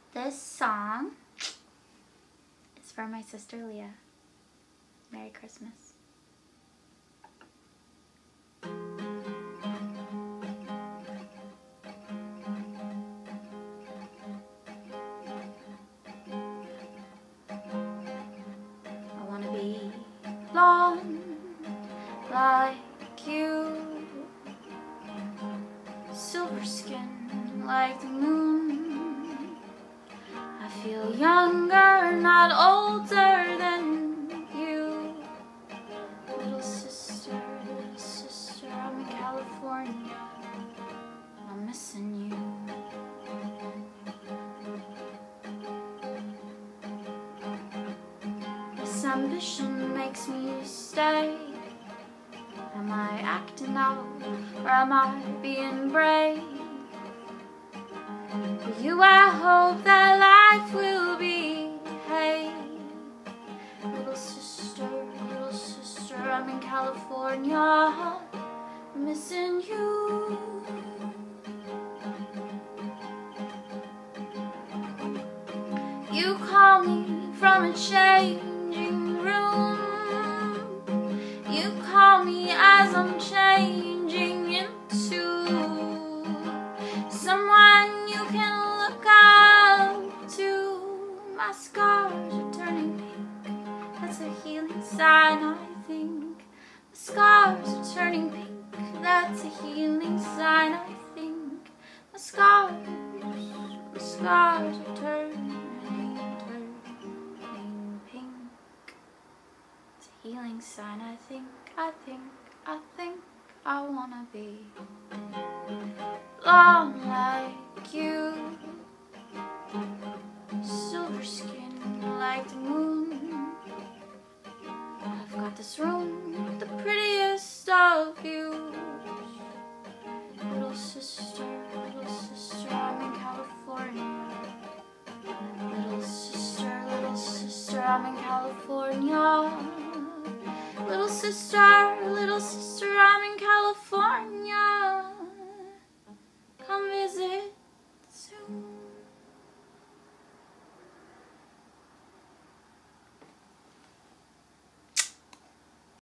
This song is for my sister Leah. Merry Christmas. I wanna be blonde like you, silver skin like the moon. I feel younger, not older than you. Little sister, I'm in California, I'm missing you. This ambition makes me stay. Am I acting out, or am I being brave? For you I hope that life will behave. Little sister, I'm in California, missing you. You call me from a changing room. You call me as I'm changing into someone you can look up to. My scars are turning pink, that's a healing sign, I think. My scars are turning pink, that's a healing sign, I think. My scars are turning pink. It's a healing sign, I think I wanna be long like you, silver skin like the moon. I've got this room with the prettiest of views. Little sister, I'm in California. Little sister, I'm in California. Little sister,